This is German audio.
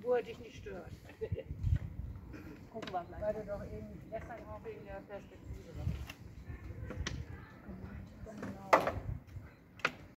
wo er dich nicht stört. Gucken wir gleich. Weil du doch eben gestern auch wegen der Perspektive warst.